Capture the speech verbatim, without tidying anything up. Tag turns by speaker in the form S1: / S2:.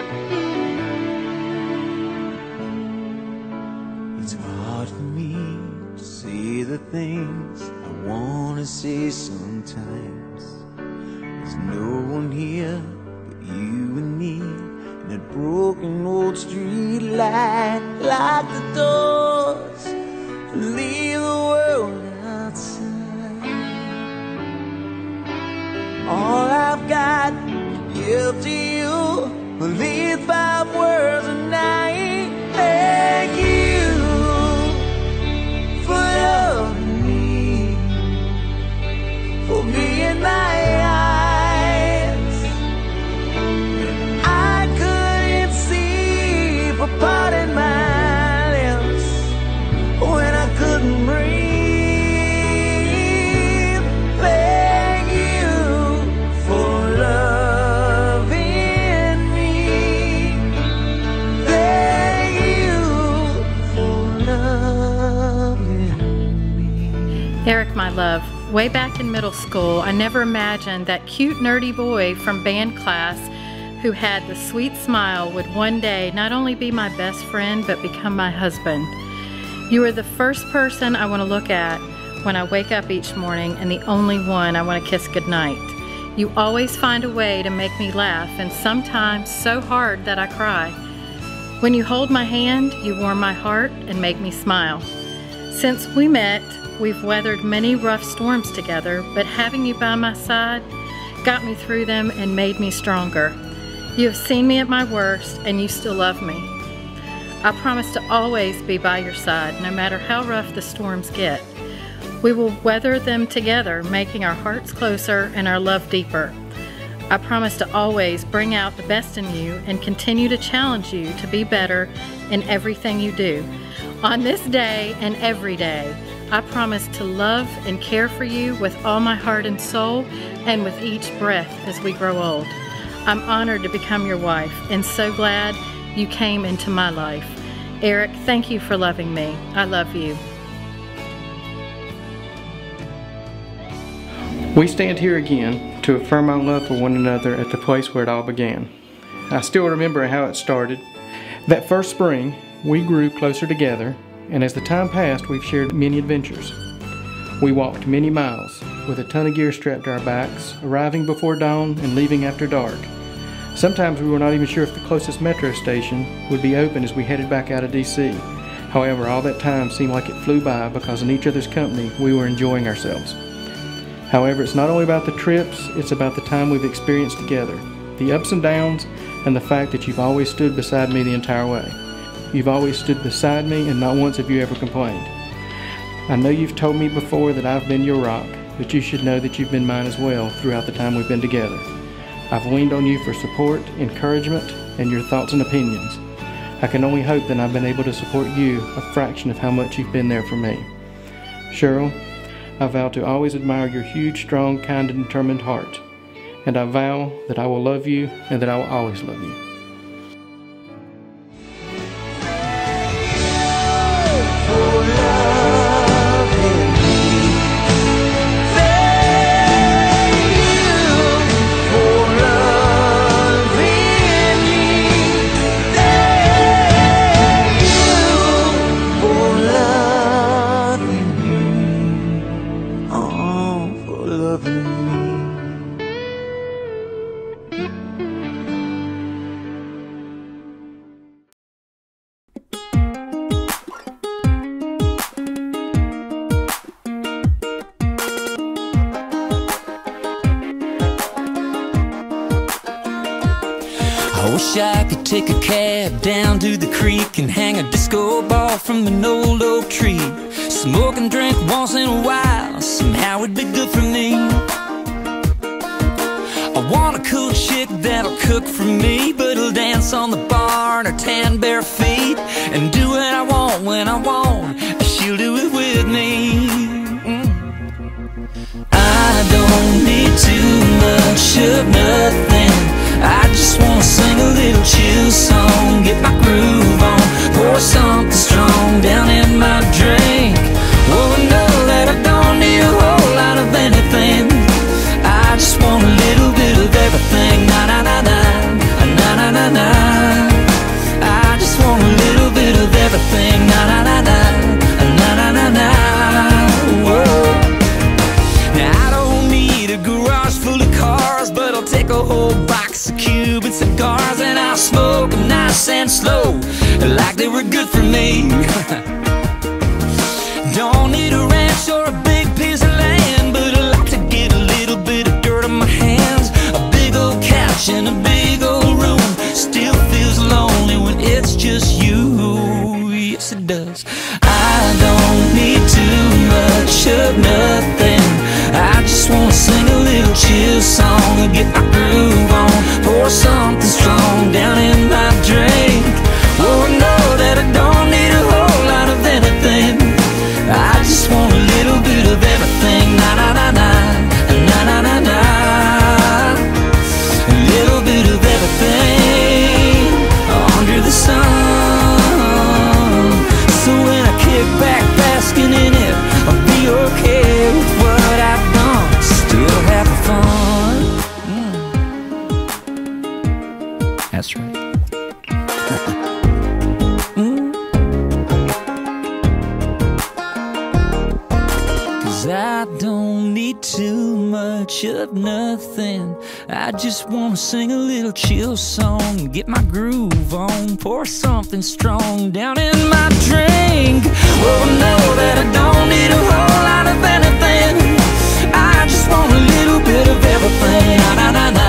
S1: It's hard for me to say the things I want to say sometimes. There's no one here but you and me, and that broken old street light. Lock the doors, leave the world outside. All I've got to give to you are these five words a night. Thank you for loving me, for being my eyes. I couldn't see for parting my lips when I couldn't breathe. Thank you for loving me. Thank you for loving me.
S2: Eric, my love, way back in middle school, I never imagined that cute nerdy boy from band class who had the sweet smile would one day not only be my best friend, but become my husband. You are the first person I want to look at when I wake up each morning, and the only one I want to kiss goodnight. You always find a way to make me laugh, and sometimes so hard that I cry. When you hold my hand, you warm my heart and make me smile. Since we met, we've weathered many rough storms together, but having you by my side got me through them and made me stronger. You have seen me at my worst, and you still love me. I promise to always be by your side, no matter how rough the storms get. We will weather them together, making our hearts closer and our love deeper. I promise to always bring out the best in you and continue to challenge you to be better in everything you do. On this day and every day, I promise to love and care for you with all my heart and soul, and with each breath as we grow old. I'm honored to become your wife, and so glad you came into my life. Eric, thank you for loving me. I love you.
S3: We stand here again to affirm our love for one another at the place where it all began. I still remember how it started. That first spring, we grew closer together, and as the time passed, we've shared many adventures. We walked many miles with a ton of gear strapped to our backs, arriving before dawn and leaving after dark. Sometimes we were not even sure if the closest metro station would be open as we headed back out of D C. However, all that time seemed like it flew by because in each other's company we were enjoying ourselves. However, it's not only about the trips, it's about the time we've experienced together, the ups and downs, and the fact that you've always stood beside me the entire way. You've always stood beside me, and not once have you ever complained. I know you've told me before that I've been your rock, but you should know that you've been mine as well throughout the time we've been together. I've leaned on you for support, encouragement, and your thoughts and opinions. I can only hope that I've been able to support you a fraction of how much you've been there for me. Cheryl, I vow to always admire your huge, strong, kind, and determined heart. And I vow that I will love you and that I will always love you.
S4: I wish I could take a cab down to the creek and hang a disco ball from an old oak tree. Smoke and drink once in a while, somehow it'd be good for me. I want a cool chick that'll cook for me, but it'll dance on the bar in her tan bare feet and do what I want when I want, she'll do it with me. mm. I don't need too much of nothing, I just wanna sing a little chill song, get my groove on, pour something strong down in my drink. Oh, know that I don't need a whole lot of anything, I just want a little bit of everything. Na na na na, na na na na. slow, like they were good for me. Don't need a ranch or a big piece of land, but I like to get a little bit of dirt on my hands. A big old couch in a big old room still feels lonely when it's just you. Yes, it does. I don't need too much of nothing. I just wanna sing a little chill song and get my groove on. Pour something strong down in my drink. Oh, know that I don't need a whole lot of anything. I just want a little bit of everything. Na na na na, na na na na. A little bit of everything under the sun. So when I kick back basking in it, I'll be okay with what I've done. Still having fun. Mm. That's right. I don't need too much of nothing. I just wanna sing a little chill song, get my groove on, pour something strong down in my drink. Oh, know that I don't need a whole lot of anything. I just want a little bit of everything. Na, na, na, na.